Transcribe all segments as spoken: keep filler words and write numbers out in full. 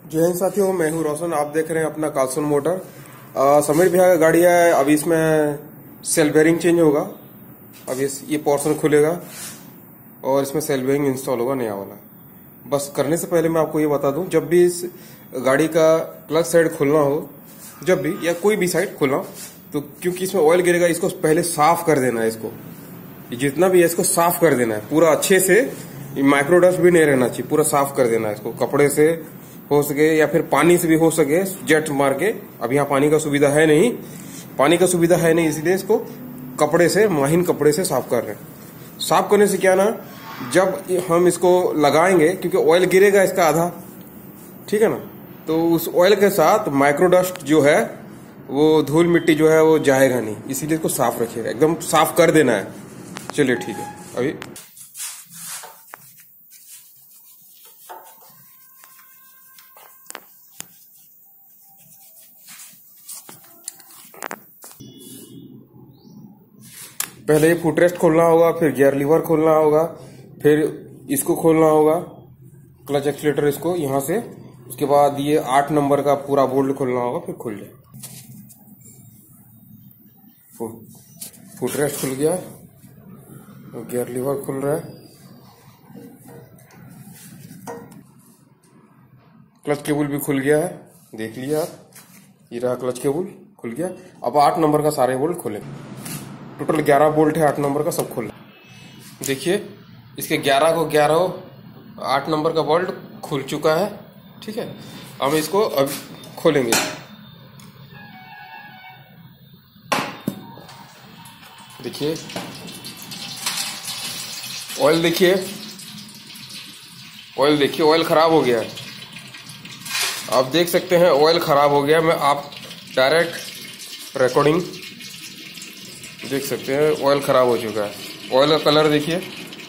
जय हिंद साथियों, मैं हूं रोशन। आप देख रहे हैं अपना कार्लसन मोटर। आ, समीर भैया का गाड़ी है। अभी इसमें सेल बेयरिंग चेंज होगा। अब इस ये पोर्शन खुलेगा और इसमें सेल बेयरिंग इंस्टॉल होगा नया वाला। बस करने से पहले मैं आपको ये बता दूं, जब भी इस गाड़ी का क्लच साइड खोलना हो, जब भी या कोई भी साइड खोलना हो, तो क्योंकि इसमें ऑयल गिरेगा, इसको पहले साफ कर देना है। इसको जितना भी है इसको साफ कर देना है पूरा अच्छे से। माइक्रो डस्ट भी नहीं रहना चाहिए, पूरा साफ कर देना है इसको। कपड़े से हो सके या फिर पानी से भी हो सके, जेट मार के। अब यहाँ पानी का सुविधा है नहीं, पानी का सुविधा है नहीं, इसलिए इसको कपड़े से, महीन कपड़े से साफ कर रहे हैं। साफ करने से क्या ना, जब हम इसको लगाएंगे, क्योंकि ऑयल गिरेगा इसका आधा, ठीक है ना, तो उस ऑयल के साथ माइक्रो डस्ट जो है, वो धूल मिट्टी जो है वो जाएगा नहीं, इसीलिए इसको साफ रखिएगा, एकदम साफ कर देना है। चलिए ठीक है। अभी पहले ये फुटरेस्ट खोलना होगा, फिर गियर लीवर खोलना होगा, फिर इसको खोलना होगा, क्लच एक्सीलेटर इसको यहां से। उसके बाद ये आठ नंबर का पूरा बोल्ट खोलना होगा, फिर खुल जाए। फुटरेस्ट खुल गया, गियर लीवर खुल रहा है, क्लच केबल भी खुल गया है, देख लिया आप। ये रहा क्लच केबल, खुल गया। अब आठ नंबर का सारे बोल्ट खोले। टोटल ग्यारह बोल्ट है, आठ नंबर का सब खोले। देखिए इसके ग्यारह को ग्यारह आठ नंबर का बोल्ट खुल चुका है, ठीक है। हम इसको अब खोलेंगे। देखिए ऑयल, देखिए ऑयल, देखिए ऑयल खराब हो गया है। आप देख सकते हैं ऑयल खराब हो गया। मैं आप डायरेक्ट रिकॉर्डिंग देख सकते हैं, ऑयल खराब हो चुका है। ऑयल का कलर देखिए,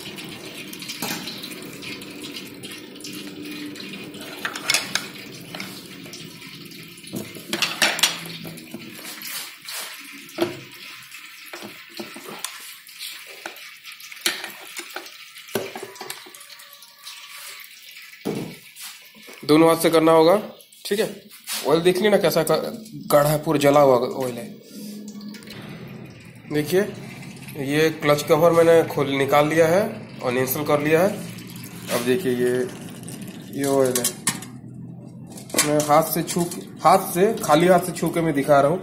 दोनों हाथ से करना होगा, ठीक है। ऑयल देख ली ना कैसा गाढ़ा है, पूरा जला हुआ ऑयल है। देखिए ये क्लच कवर मैंने खोल निकाल लिया है और इंस्टॉल कर लिया है। अब देखिए ये ये ऑयल है। मैं हाथ से छू हाथ से खाली हाथ से छू के मैं दिखा रहा हूँ।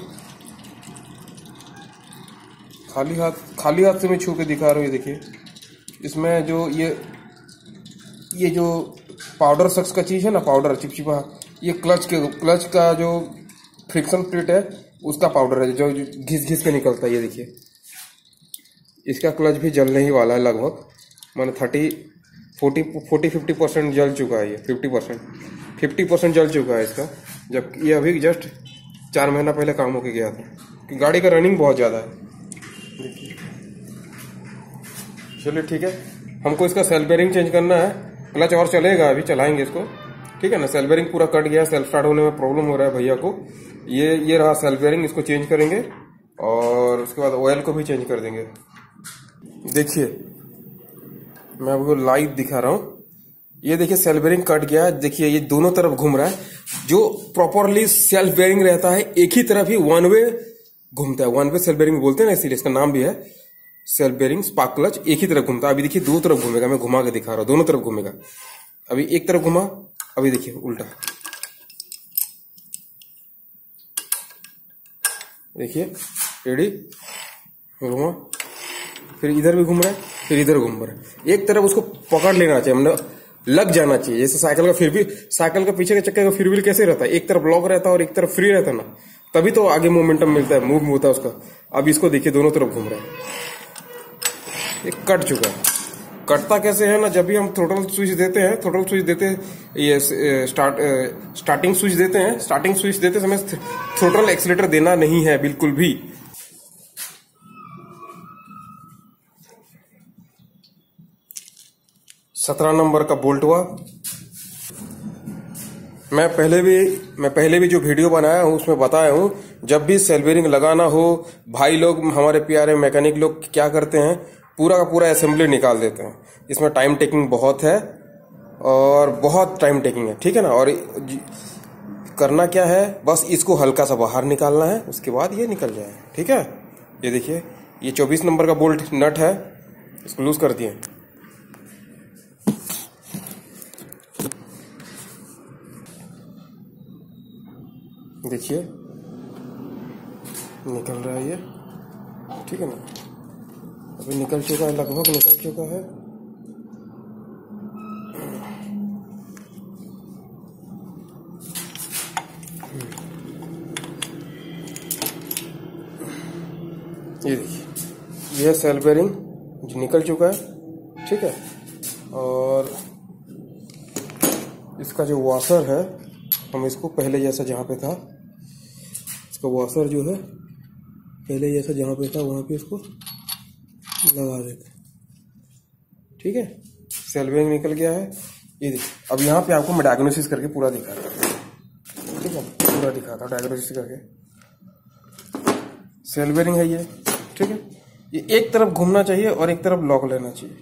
खाली हाथ खाली हाथ से मैं छू के दिखा रहा हूँ। ये देखिए इसमें जो ये ये जो पाउडर सक्स का चीज है ना, पाउडर चिपचिपा, ये क्लच के क्लच का जो फ्रिक्शन प्लेट है उसका पाउडर है, जो घिस घिस के निकलता है। ये देखिए इसका क्लच भी जलने ही वाला है लगभग, माने thirty forty forty fifty percent जल चुका है। ये फिफ्टी परसेंट फिफ्टी परसेंट जल चुका है इसका, जब ये अभी जस्ट चार महीना पहले काम होके गया था। गाड़ी का रनिंग बहुत ज़्यादा है। देखिए चलिए ठीक है, हमको इसका सेल बेयरिंग चेंज करना है। क्लच और चलेगा, अभी चलाएंगे इसको, ठीक है ना। सेल बेयरिंग पूरा कट गया, सेल्फ स्टार्ट होने में प्रॉब्लम हो रहा है भैया को। ये ये रहा सेल बेयरिंग, इसको चेंज करेंगे और उसके बाद ऑयल को भी चेंज कर देंगे। देखिए मैं आपको लाइव दिखा रहा हूँ। ये देखिए सेल बेयरिंग कट गया है। देखिए ये दोनों तरफ घूम रहा है। जो प्रॉपरली सेल्फ बेयरिंग रहता है एक ही तरफ ही वन वे घूमता है, वन वे सेल बेयरिंग बोलते हैं ना, इसीलिए इसका नाम भी है सेल्फ बेयरिंग। स्पार्क क्लच एक ही तरफ घूमता है। अभी देखिए दो तरफ घूमेगा, मैं घुमा के दिखा रहा हूँ, दोनों तरफ घूमेगा। अभी एक तरफ घुमा, अभी देखिए उल्टा, देखिए रेडी घुमा, फिर इधर भी घूम रहा है, फिर इधर घूम रहा है। एक तरफ उसको पकड़ लेना चाहिए, मतलब लग जाना चाहिए। जैसे साइकिल का फिर भी साइकिल का पीछे के चक्के का फिर व्हील कैसे रहता है, एक तरफ लॉक रहता है और एक तरफ फ्री रहता है ना, तभी तो आगे मोमेंटम मिलता है, मूव होता है उसका। अब इसको देखिए दोनों तरफ घूम रहा है। एक कट चुका है। कटता कैसे है ना, जब भी हम थ्रोटल स्विच देते हैं, थ्रोटल स्विच देते ये स्टार्ट स्टार्टिंग स्विच देते हैं, स्टार्टिंग स्विच देते समय थ्रोटल एक्सीलेटर देना नहीं है बिल्कुल भी। सत्रह नंबर का बोल्ट हुआ। मैं पहले भी मैं पहले भी जो वीडियो बनाया हूँ उसमें बताया हूँ, जब भी सेल बेयरिंग लगाना हो, भाई लोग हमारे प्यारे मैकेनिक लोग क्या करते हैं, पूरा का पूरा असेंबली निकाल देते हैं। इसमें टाइम टेकिंग बहुत है और बहुत टाइम टेकिंग है, ठीक है ना। और करना क्या है, बस इसको हल्का सा बाहर निकालना है, उसके बाद ये निकल जाएगा, ठीक है। ये देखिए, ये चौबीस नंबर का बोल्ट नट है, इसको लूज कर दिए। देखिए निकल रहा है ये, ठीक है ना। अभी निकल चुका है, लगभग निकल चुका है। ये देखिए, ये सेल बेरिंग जो निकल चुका है, ठीक है। और इसका जो वॉशर है, हम इसको पहले जैसा जहाँ पे था, इसका वॉशर जो है पहले जैसा जहाँ पे था वहाँ पे इसको लगा देते, ठीक है। सेल बेरिंग निकल गया है। ये देखिए, अब यहाँ पे आपको मैं डायग्नोसिस करके पूरा दिखाता हूँ, ठीक है, पूरा दिखाता हूँ डायग्नोसिस करके। सेल बेरिंग है ये, ठीक है। ये एक तरफ घूमना चाहिए और एक तरफ लॉक लेना चाहिए।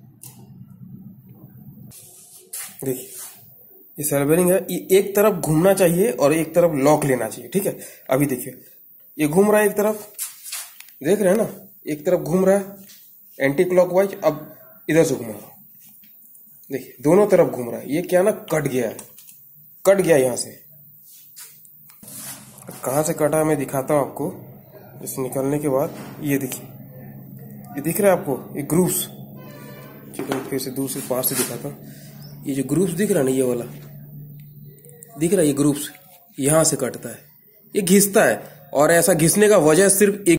देखिए, ये सेल बेरिंग है, ये एक तरफ घूमना चाहिए और एक तरफ लॉक लेना चाहिए, ठीक है। अभी देखिए, ये घूम रहा है एक तरफ, देख रहे हैं ना, एक तरफ घूम रहा है एंटी क्लॉकवाइज। अब इधर से घुमा रहा हूं, देखिए दोनों तरफ घूम रहा है। ये क्या ना, कट गया है, कट गया यहां से। कहां से कटा मैं दिखाता हूं आपको। इस निकलने के बाद ये देखिए, ये दिख रहा है आपको, ये ग्रूव्स, चलो फिर से दूर से पास से दिखाता हूं। ये जो ग्रूव्स दिख रहा है ना, ये वाला दिख रहा है, ये ग्रूव्स यहां से कटता है, ये घिसता है। और ऐसा घिसने का वजह सिर्फ एक